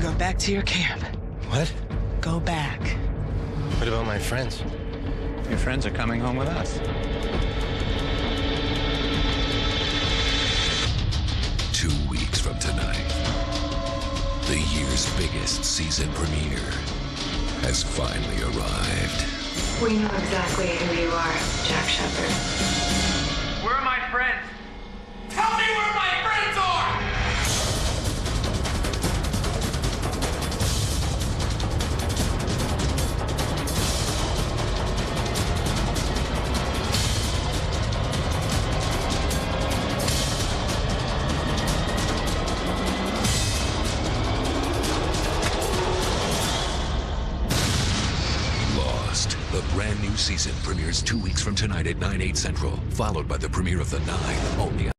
Go back to your camp. What? Go back. What about my friends? Your friends are coming home with us. 2 weeks from tonight, the year's biggest season premiere has finally arrived. We know exactly who you are, Jack Shepherd. Where are my friends? Tell me where my friends are! The brand new season premieres 2 weeks from tonight at 9/8 Central, followed by the premiere of The 9, only on